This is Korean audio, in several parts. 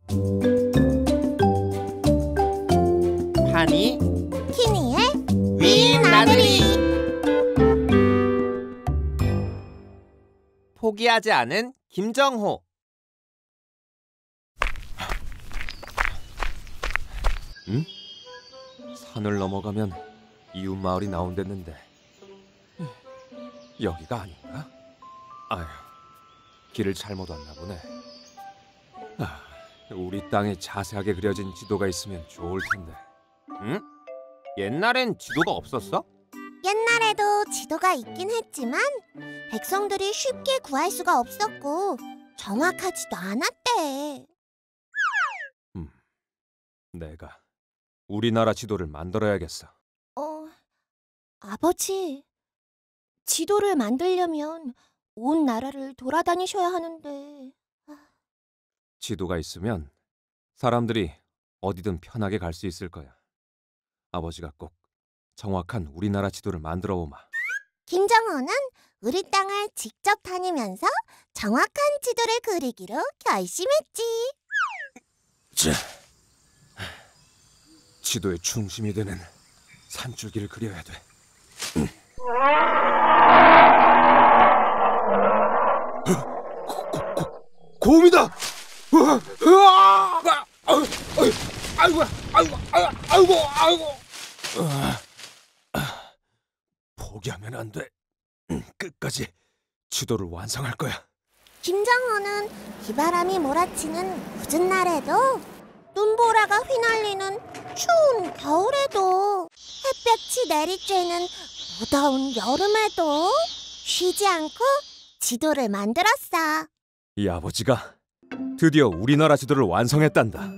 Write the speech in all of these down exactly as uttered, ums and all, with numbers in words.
파니 키니의 위 나들이. 포기하지 않은 김정호. 응? 산을 넘어가면 이웃 마을이 나온댔는데 여기가 아닌가? 아휴, 길을 잘못 왔나 보네. 아, 우리 땅에 자세하게 그려진 지도가 있으면 좋을 텐데. 응? 옛날엔 지도가 없었어? 옛날에도 지도가 있긴 했지만 백성들이 쉽게 구할 수가 없었고 정확하지도 않았대. 음, 내가 우리나라 지도를 만들어야겠어. 어, 아버지, 지도를 만들려면 온 나라를 돌아다니셔야 하는데. 지도가 있으면 사람들이 어디든 편하게 갈 수 있을 거야. 아버지가 꼭 정확한 우리나라 지도를 만들어 보마. 김정호는 우리 땅을 직접 다니면서 정확한 지도를 그리기로 결심했지. 자, 지도의 중심이 되는 산줄기를 그려야 돼. 고, 고, 고, 곰이다! 으아, 으아! 아이고, 아이고, 아이고, 아이고, 아이고. 아, 아, 포기하면 안 돼. 끝까지 지도를 완성할 거야. 김정호는 비바람이 몰아치는 굳은 날에도 눈보라가 휘날리는 추운 겨울에도 햇볕이 내리쬐는 무더운 여름에도 쉬지 않고 지도를 만들었어. 이 아버지가 드디어 우리나라 지도를 완성했단다.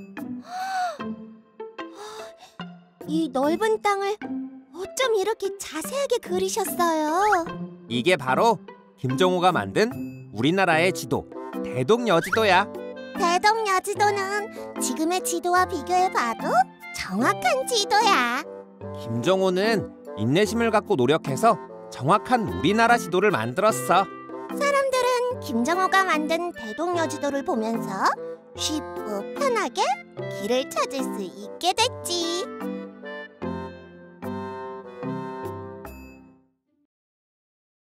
이 넓은 땅을 어쩜 이렇게 자세하게 그리셨어요? 이게 바로 김정호가 만든 우리나라의 지도, 대동여지도야. 대동여지도는 지금의 지도와 비교해봐도 정확한 지도야. 김정호는 인내심을 갖고 노력해서 정확한 우리나라 지도를 만들었어. 사람들은 김정호가 만든 대동여지도를 보면서 쉽고 편하게 길을 찾을 수 있게 됐지.